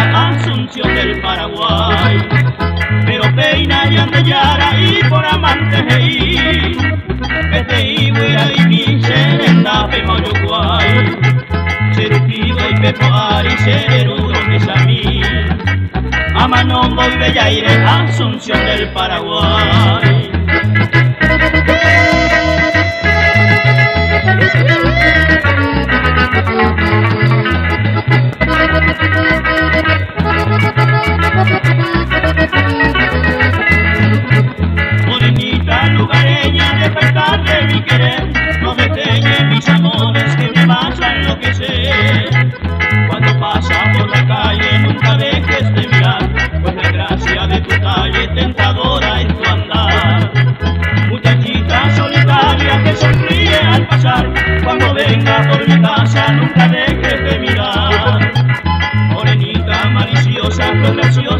la Asunción del Paraguay. Pero peina y andallara y por amantes heí, este iguera y mi serenda pemoyocuay, serupido y pepoari sereruro que samí, amanombo y bellaire Asunción del Paraguay. Morenita lugareña, despertar de mi querer, no deteñe mis amores que me vas a enloquecer. Cuando pasa por la calle nunca dejes de mirar, pues la gracia de tu calle tentadora es tu andar. Muchachita solitaria que sonríe al pasar, cuando venga por mi casa nunca dejes de mirar. Morenita maliciosa, flor graciosa